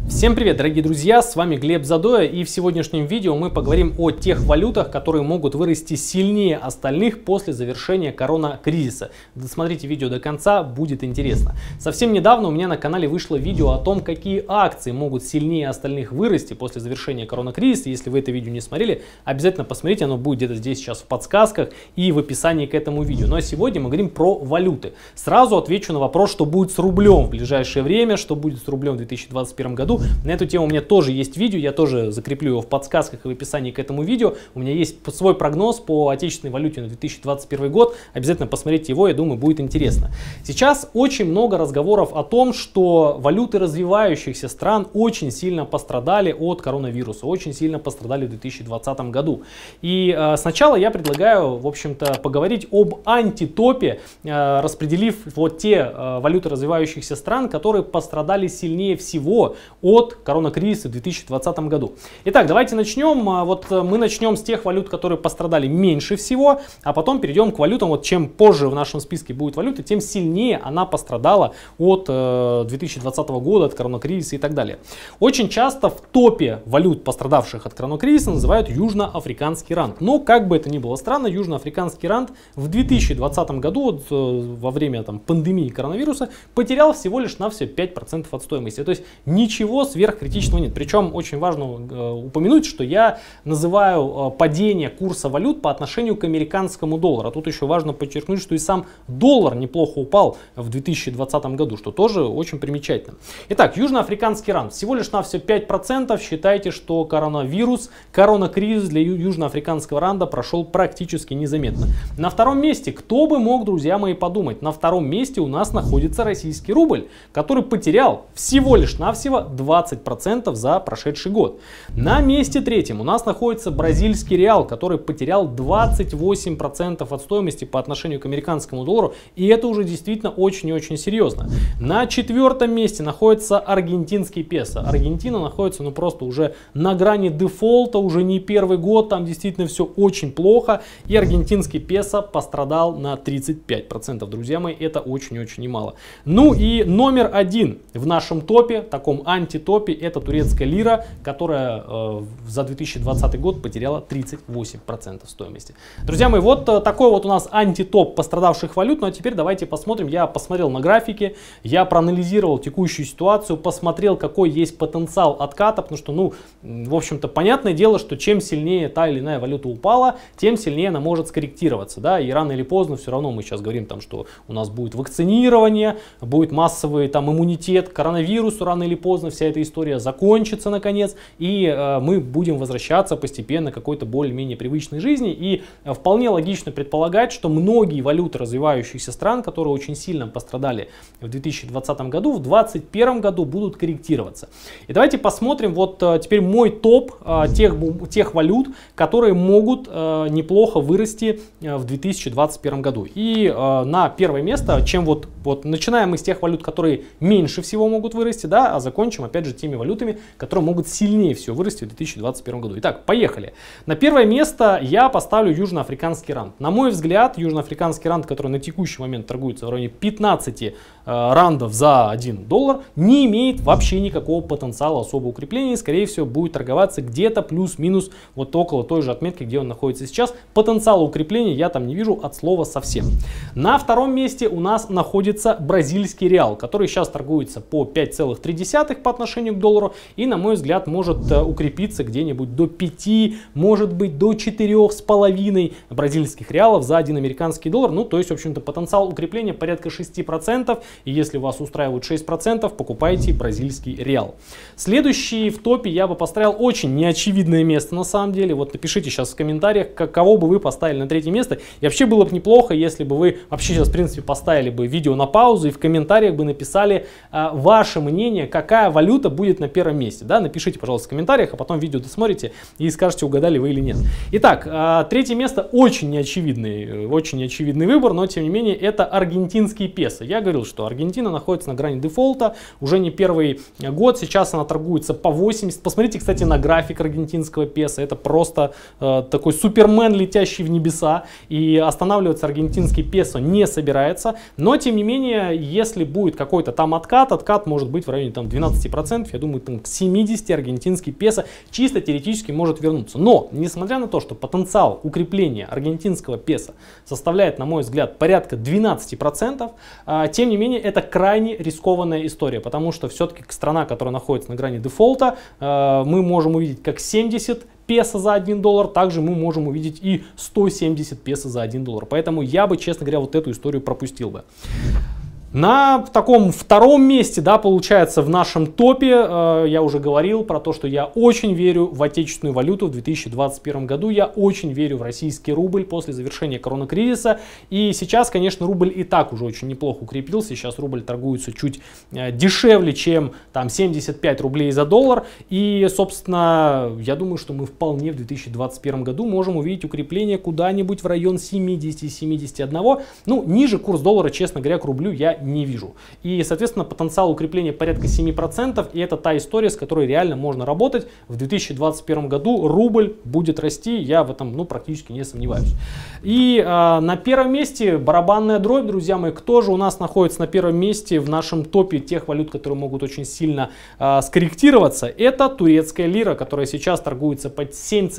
Всем привет, дорогие друзья, с вами Глеб Задоя, и в сегодняшнем видео мы поговорим о тех валютах, которые могут вырасти сильнее остальных после завершения коронакризиса. Досмотрите видео до конца, будет интересно. Совсем недавно у меня на канале вышло видео о том, какие акции могут сильнее остальных вырасти после завершения коронакризиса. Если вы это видео не смотрели, обязательно посмотрите, оно будет где-то здесь сейчас в подсказках и в описании к этому видео. Ну а сегодня мы говорим про валюты. Сразу отвечу на вопрос, что будет с рублем в ближайшее время, что будет с рублем в 2021 году. На эту тему у меня тоже есть видео, я тоже закреплю его в подсказках и в описании к этому видео. У меня есть свой прогноз по отечественной валюте на 2021 год. Обязательно посмотрите его, я думаю, будет интересно. Сейчас очень много разговоров о том, что валюты развивающихся стран очень сильно пострадали от коронавируса, очень сильно пострадали в 2020 году. И сначала я предлагаю, в общем-то, поговорить об антитопе, распределив вот те валюты развивающихся стран, которые пострадали сильнее всего от коронакризиса в 2020 году. Итак, давайте начнем. Вот мы начнем с тех валют, которые пострадали меньше всего, а потом перейдем к валютам. Вот чем позже в нашем списке будет валюта, тем сильнее она пострадала от 2020 года, от коронакризиса и так далее. Очень часто в топе валют, пострадавших от коронакризиса, называют южноафриканский ранд. Но как бы это ни было странно, южноафриканский ранд в 2020 году, во время пандемии коронавируса, потерял всего лишь на все 5% от стоимости. То есть ничего сверхкритичного нет. Причем очень важно упомянуть, что я называю падение курса валют по отношению к американскому доллару. А тут еще важно подчеркнуть, что и сам доллар неплохо упал в 2020 году, что тоже очень примечательно. Итак, южноафриканский ранд. Всего лишь на все 5%. Считайте, что коронакризис для южноафриканского ранда прошел практически незаметно. На втором месте, кто бы мог, друзья мои, подумать, на втором месте у нас находится российский рубль, который потерял всего лишь навсего 20% за прошедший год. На месте третьем у нас находится бразильский реал, который потерял 28% от стоимости по отношению к американскому доллару, и это уже действительно очень и очень серьезно. На четвертом месте находится аргентинский песо. Аргентина находится просто уже на грани дефолта, уже не первый год, там действительно все очень плохо, и аргентинский песо пострадал на 35%. Друзья мои, это очень-очень немало. Ну и номер один в нашем топе, таком антитопе, это турецкая лира, которая за 2020 год потеряла 38% стоимости. Друзья мои, вот такой вот у нас антитоп пострадавших валют. Ну а теперь давайте посмотрим. Я посмотрел на графики, я проанализировал текущую ситуацию, посмотрел, какой есть потенциал отката, потому что, в общем-то, понятное дело, что чем сильнее та или иная валюта упала, тем сильнее она может скорректироваться, да, и рано или поздно все равно мы сейчас говорим, что у нас будет вакцинирование, будет массовый иммунитет к коронавирусу, рано или поздно вся эта история закончится наконец, и мы будем возвращаться постепенно к какой-то более-менее привычной жизни. И вполне логично предполагать, что многие валюты развивающихся стран, которые очень сильно пострадали в 2020 году, в 2021 году будут корректироваться. И давайте посмотрим вот теперь мой топ тех валют, которые могут неплохо вырасти в 2021 году. И на первое место, начинаем мы с тех валют, которые меньше всего могут вырасти, да, а закончим опять же теми валютами, которые могут сильнее всего вырасти в 2021 году. Итак, поехали. На первое место я поставлю южноафриканский ранд. На мой взгляд, южноафриканский ранд, который на текущий момент торгуется в районе 15 рандов за $1, не имеет вообще никакого потенциала особого укрепления. Скорее всего, будет торговаться где-то плюс-минус вот около той же отметки, где он находится сейчас. Потенциала укрепления я там не вижу от слова совсем. На втором месте у нас находится бразильский реал, который сейчас торгуется по 5,3 по отношению к доллару и, на мой взгляд, может укрепиться где-нибудь до 5, может быть до 4,5 бразильских реалов за $1 американский доллар. То есть, в общем-то, потенциал укрепления порядка 6%, и если вас устраивает 6%, покупайте бразильский реал. Следующий в топе я бы поставил очень неочевидное место на самом деле. Вот напишите сейчас в комментариях, кого бы вы поставили на третье место. И вообще было бы неплохо, если бы вы вообще сейчас, в принципе, поставили бы видео на паузу и в комментариях бы написали ваше мнение, какая валюта будет на первом месте. Да? Напишите, пожалуйста, в комментариях, а потом видео досмотрите и скажете, угадали вы или нет. Итак, третье место очень неочевидный выбор, но тем не менее это аргентинский песо. Я говорил, что Аргентина находится на грани дефолта уже не первый год, сейчас она торгуется по 80. Посмотрите, кстати, на график аргентинского песо, это просто такой супермен, летящий в небеса, и останавливаться аргентинский песо не собирается, но тем не менее, если будет какой-то там откат может быть в районе 12%, 10%, я думаю, там к 70 аргентинский песо чисто теоретически может вернуться. Но, несмотря на то, что потенциал укрепления аргентинского песо составляет, на мой взгляд, порядка 12%, тем не менее, это крайне рискованная история, потому что все-таки страна, которая находится на грани дефолта, мы можем увидеть как 70 песо за $1, также мы можем увидеть и 170 песо за $1. Поэтому я бы, честно говоря, вот эту историю пропустил бы. На таком втором месте, да, получается, в нашем топе, я уже говорил про то, что я очень верю в отечественную валюту в 2021 году, я очень верю в российский рубль после завершения коронакризиса. И сейчас, конечно, рубль и так уже очень неплохо укрепился, сейчас рубль торгуется чуть дешевле, чем там 75 рублей за доллар. И, собственно, я думаю, что мы вполне в 2021 году можем увидеть укрепление куда-нибудь в район 70-71. Ну, ниже курс доллара, честно говоря, к рублю я не вижу. И, соответственно, потенциал укрепления порядка 7%, и это та история, с которой реально можно работать. В 2021 году рубль будет расти, я в этом, ну, практически не сомневаюсь. И на первом месте барабанная дробь, друзья мои. Кто же у нас находится на первом месте в нашем топе тех валют, которые могут очень сильно скорректироваться? Это турецкая лира, которая сейчас торгуется под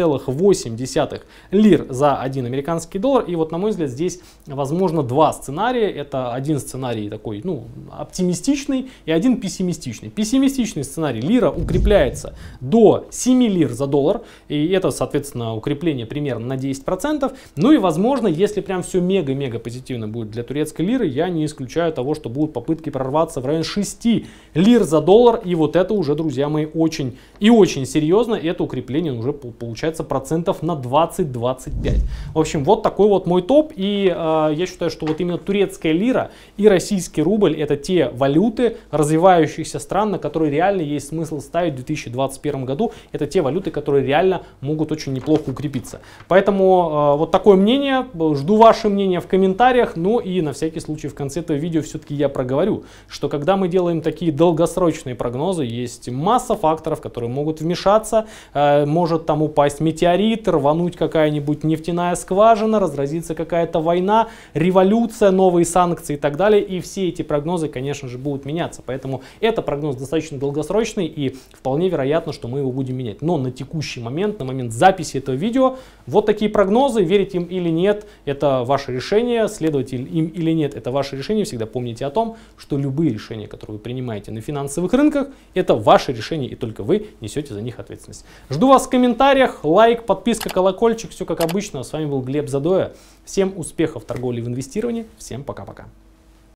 7,8 лир за 1 американский доллар. И вот, на мой взгляд, здесь возможно два сценария. Это один сценарий такой, ну, оптимистичный и один пессимистичный. Пессимистичный сценарий: лира укрепляется до 7 лир за доллар, и это, соответственно, укрепление примерно на 10%. Ну и, возможно, если прям все мега-мега позитивно будет для турецкой лиры, я не исключаю того, что будут попытки прорваться в район 6 лир за доллар, и вот это уже, друзья мои, очень и очень серьезно, это укрепление уже получается процентов на 20-25. В общем, вот такой вот мой топ, и я считаю, что вот именно турецкая лира и российский рубль — это те валюты развивающихся стран, на которые реально есть смысл ставить в 2021 году. Это те валюты, которые реально могут очень неплохо укрепиться. Поэтому вот такое мнение. Жду ваше мнение в комментариях. Ну и на всякий случай в конце этого видео все-таки я проговорю, что когда мы делаем такие долгосрочные прогнозы, есть масса факторов, которые могут вмешаться. Может там упасть метеорит, рвануть какая-нибудь нефтяная скважина, разразится какая-то война, революция, новые санкции и так далее. И все эти прогнозы, конечно же, будут меняться. Поэтому это прогноз достаточно долгосрочный, и вполне вероятно, что мы его будем менять. Но на текущий момент, на момент записи этого видео, вот такие прогнозы. Верить им или нет, это ваше решение. Следовать им или нет, это ваше решение. Всегда помните о том, что любые решения, которые вы принимаете на финансовых рынках, это ваше решение, и только вы несете за них ответственность. Жду вас в комментариях. Лайк, подписка, колокольчик. Все как обычно. С вами был Глеб Задоя. Всем успехов в торговле и в инвестировании. Всем пока-пока.